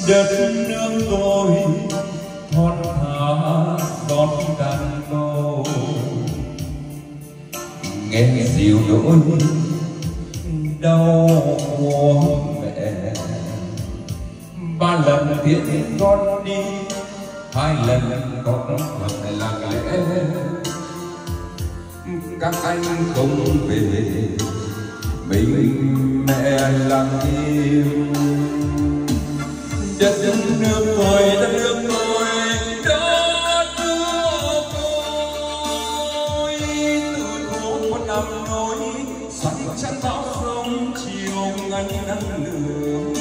Đất nước tôi thon thả đón đàn bầu, nghe dịu nỗi đau của mẹ. Ba lần tiễn con đi, hai lần con thật lặng lẽ. Các anh không về, mình mẹ lặng im. Đất nước tôi, đất nước tôi, đất nước tôi. Từ thố một năm nối sẵn chắn bão sông chiều ngăn nắng lửa.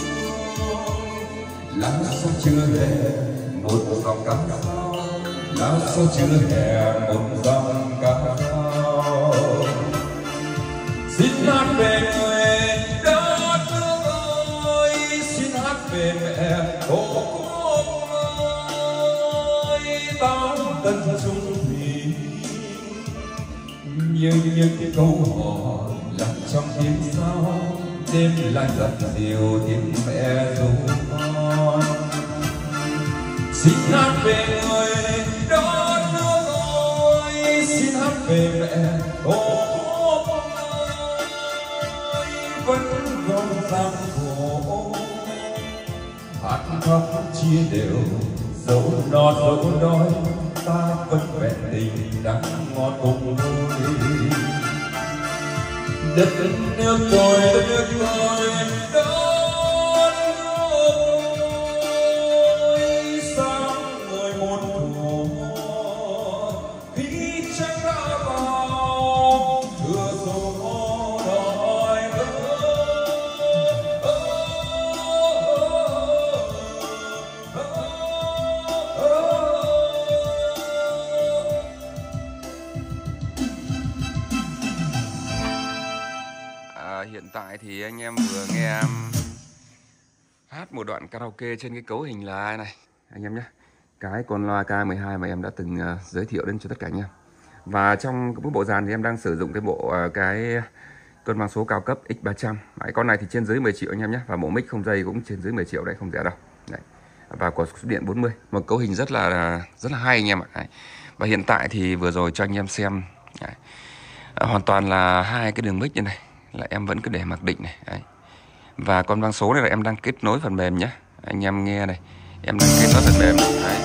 Lá sao chưa hè một dòng ca sao, lá sao chưa hè một dòng ca sao. Xin hát về người đất nước ơi, xin hát về mẹ tổ quốc ơi. Bao tân chung thủy như những câu hò lặng trong tiếng sao, đêm lại dập dìu tiếng mẹ ru con. Xin hát về người đất nước ơi, xin hát về mẹ tổ quốc ơi. Vẫn còn gian khổ hát khóc chia đều, dẫu no dẫu đói ta vẫn vẹn tình đắng ngọt cùng vui. Đất nước tôi, đất nước tôi, đất nước tôi. Sáng ngời một thuở khi tranh đã vào, thừa dầu đòi Hiện tại thì anh em vừa nghe em hát một đoạn karaoke trên cái cấu hình là ai này anh em nhé. Cái con loa K12 mà em đã từng giới thiệu đến cho tất cả anh em. Và trong cái bộ dàn thì em đang sử dụng cái bộ cái cân bằng số cao cấp X300. Đấy, con này thì trên dưới 10 triệu anh em nhé. Và bộ mic không dây cũng trên dưới 10 triệu đấy, không rẻ đâu. Đấy. Và có số điện 40. Một cấu hình rất là hay anh em ạ. Đấy. Và hiện tại thì vừa rồi cho anh em xem đấy. Hoàn toàn là hai cái đường mic như này là em vẫn cứ để mặc định này. Đấy. Và con vang số này là em đang kết nối phần mềm nhé. Anh em nghe này, em đang kết nối phần mềm này. Đấy.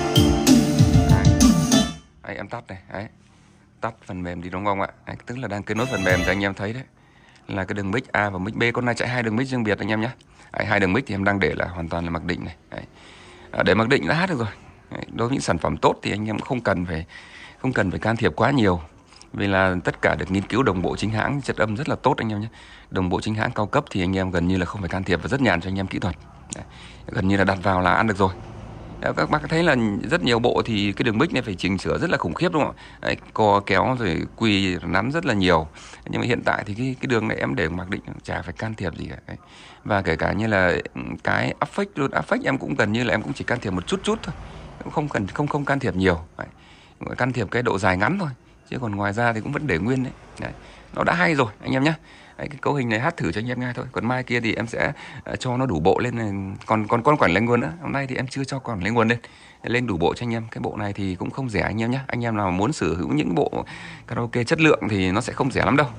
Đấy, em tắt này. Đấy. Tắt phần mềm thì đúng không ạ? Đấy, tức là đang kết nối phần mềm cho anh em thấy đấy. Là cái đường mic A và mic B. Con này chạy hai đường mic riêng biệt anh em nhé. Đấy, hai đường mic thì em đang để là hoàn toàn là mặc định này. Đấy. Để mặc định đã hát được rồi. Đấy. Đối với những sản phẩm tốt thì anh em không cần phải can thiệp quá nhiều. Vì là tất cả được nghiên cứu đồng bộ chính hãng, chất âm rất là tốt anh em nhé. Đồng bộ chính hãng cao cấp thì anh em gần như là không phải can thiệp và rất nhàn cho anh em kỹ thuật. Đấy. Gần như là đặt vào là ăn được rồi. Đấy, các bác thấy là rất nhiều bộ thì cái đường mic này phải chỉnh sửa rất là khủng khiếp đúng không ạ? Đấy, co kéo rồi quy nắn rất là nhiều. Nhưng mà hiện tại thì cái đường này em để mặc định chả phải can thiệp gì cả. Đấy. Và kể cả như là cái affect luôn, affect em cũng gần như là em cũng chỉ can thiệp một chút thôi. Không can thiệp nhiều. Đấy. Can thiệp cái độ dài ngắn thôi. Chứ còn ngoài ra thì cũng vẫn để nguyên đấy. Đấy. Nó đã hay rồi anh em nhé. Đấy, cái cấu hình này hát thử cho anh em nghe thôi. Còn mai kia thì em sẽ cho nó đủ bộ lên này. Còn quản lên nguồn nữa. Hôm nay thì em chưa cho quản lên nguồn lên đủ bộ cho anh em. Cái bộ này thì cũng không rẻ anh em nhé. Anh em nào muốn sở hữu những bộ karaoke chất lượng thì nó sẽ không rẻ lắm đâu.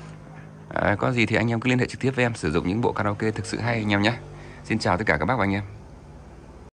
Đấy. Có gì thì anh em cứ liên hệ trực tiếp với em sử dụng những bộ karaoke thực sự hay anh em nhé. Xin chào tất cả các bác và anh em.